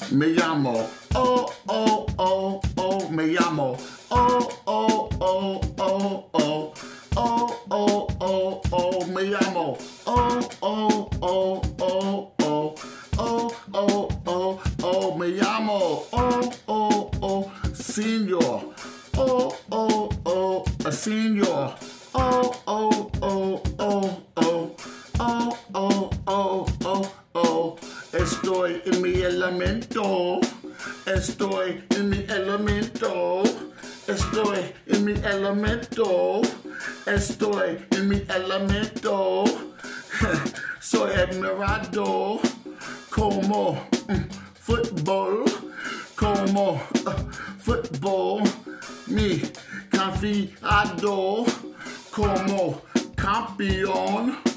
me llamo. Oh, oh, oh, oh, me llamo. Oh, oh, oh, oh, oh. Oh, oh, oh, oh, me llamo. Oh, oh, oh, oh, oh. Oh, oh, oh, oh, me llamo. Oh, oh, oh, senor. Oh, oh, oh, senor. Oh, oh, oh, oh, oh. Oh, oh, oh, oh, oh. Estoy en mi elemento. Estoy en mi elemento. Estoy en mi elemento. Estoy en mi elemento. Soy admirado como fútbol, como fútbol. Mi confiado como campeón.